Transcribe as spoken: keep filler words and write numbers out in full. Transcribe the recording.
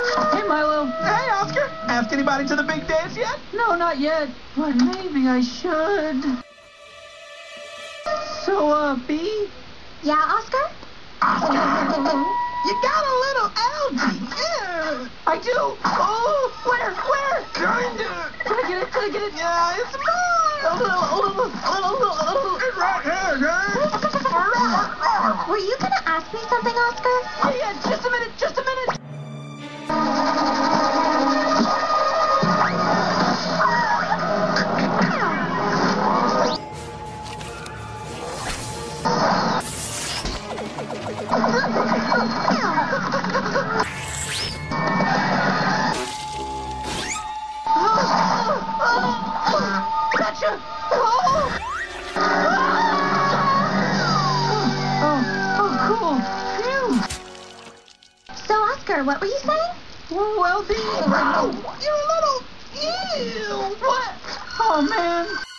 Hey, Milo. Hey, Oscar. Ask anybody to the big dance yet? No, not yet. But maybe I should. So, uh, B? Yeah, Oscar? Oscar, you got a little algae. Yeah. I do. Oh, where? Where? Kinda. Can I get it? Can I get it? Yeah, it's mine. A little, a little, a little, a little. It's right here, guys. Were you gonna ask me something, Oscar? Yeah, yeah, just a minute, just a minute. Gotcha! Oh! Oh, oh, cool. Phew. So, Oscar, what were you saying? Well, the... You're a little... Ew. What? Oh, man.